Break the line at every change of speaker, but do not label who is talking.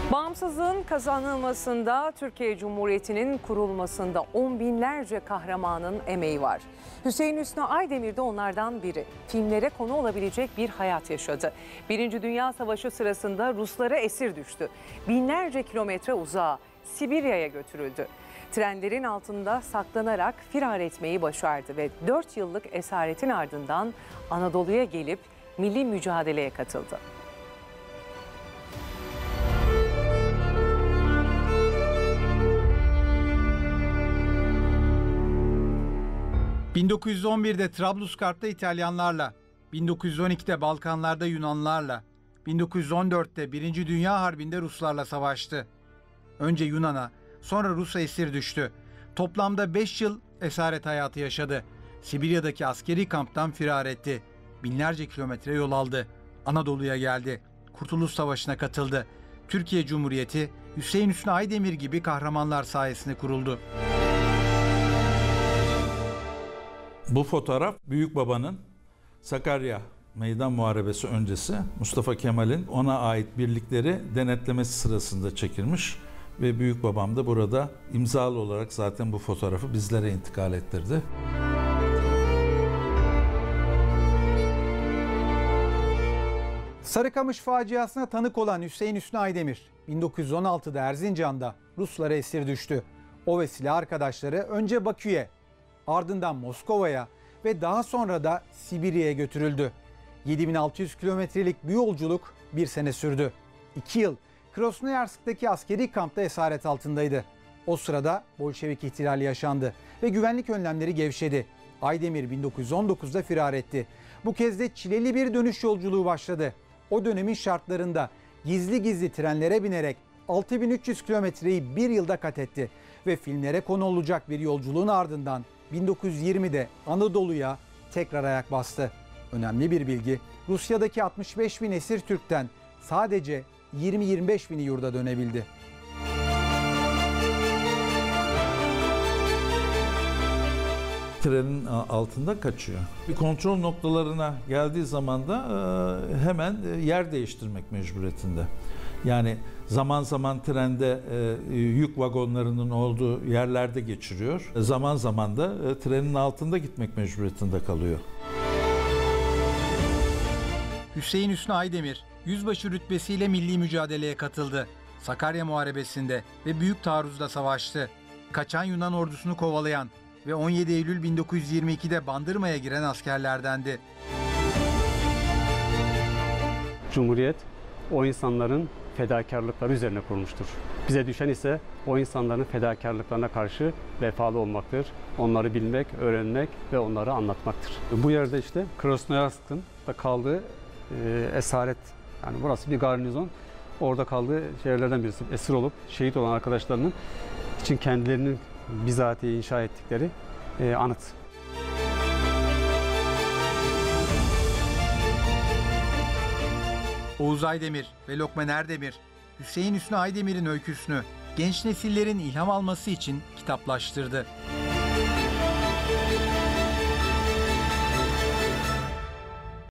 Bağımsızlığın kazanılmasında, Türkiye Cumhuriyeti'nin kurulmasında on binlerce kahramanın emeği var. Hüseyin Hüsnü Aydemir de onlardan biri. Filmlere konu olabilecek bir hayat yaşadı. Birinci Dünya Savaşı sırasında Ruslara esir düştü. Binlerce kilometre uzağa, Sibirya'ya götürüldü. Trenlerin altında saklanarak firar etmeyi başardı ve 4 yıllık esaretin ardından Anadolu'ya gelip milli mücadeleye katıldı.
...1911'de Trablusgarp'ta İtalyanlarla, 1912'de Balkanlarda Yunanlarla, 1914'te Birinci Dünya Harbi'nde Ruslarla savaştı. Önce Yunan'a, sonra Rus'a esir düştü. Toplamda 5 yıl esaret hayatı yaşadı. Sibirya'daki askeri kamptan firar etti. Binlerce kilometre yol aldı. Anadolu'ya geldi. Kurtuluş Savaşı'na katıldı. Türkiye Cumhuriyeti, Hüseyin Hüsnü Aydemir gibi kahramanlar sayesinde kuruldu.
Bu fotoğraf Büyük Baba'nın Sakarya Meydan Muharebesi öncesi Mustafa Kemal'in ona ait birlikleri denetlemesi sırasında çekilmiş ve Büyük Babam da burada imzalı olarak zaten bu fotoğrafı bizlere intikal ettirdi.
Sarıkamış faciasına tanık olan Hüseyin Hüsnü Aydemir, 1916'da Erzincan'da Ruslara esir düştü. O ve silah arkadaşları önce Bakü'ye, ardından Moskova'ya ve daha sonra da Sibirya'ya götürüldü. 7600 kilometrelik bu yolculuk bir sene sürdü. 2 yıl Krasnoyarsk'taki askeri kampta esaret altındaydı. O sırada Bolşevik ihtilali yaşandı ve güvenlik önlemleri gevşedi. Aydemir 1919'da firar etti. Bu kez de çileli bir dönüş yolculuğu başladı. O dönemin şartlarında gizli gizli trenlere binerek 6300 kilometreyi bir yılda kat etti. Ve filmlere konu olacak bir yolculuğun ardından 1920'de Anadolu'ya tekrar ayak bastı. Önemli bir bilgi, Rusya'daki 65 bin esir Türk'ten sadece 20-25 bini yurda dönebildi.
Trenin altında kaçıyor. Bir kontrol noktalarına geldiği zaman da hemen yer değiştirmek mecburiyetinde. Yani zaman zaman trende yük vagonlarının olduğu yerlerde geçiriyor. Zaman zaman da trenin altında gitmek mecburiyetinde kalıyor.
Hüseyin Hüsnü Aydemir, yüzbaşı rütbesiyle milli mücadeleye katıldı. Sakarya Muharebesi'nde ve Büyük Taarruz'da savaştı. Kaçan Yunan ordusunu kovalayan ve 17 Eylül 1922'de Bandırma'ya giren askerlerdendi.
Cumhuriyet o insanların fedakarlıkları üzerine kurulmuştur. Bize düşen ise o insanların fedakarlıklarına karşı vefalı olmaktır. Onları bilmek, öğrenmek ve onları anlatmaktır. Bu yerde işte Krasnoyarsk'ın da kaldığı esaret, yani burası bir garnizon. Orada kaldığı şehirlerden birisi. Esir olup şehit olan arkadaşlarının için kendilerinin bizatihi inşa ettikleri anıt.
Oğuz Aydemir ve Lokman Erdemir, Hüseyin Hüsnü Aydemir'in öyküsünü genç nesillerin ilham alması için kitaplaştırdı.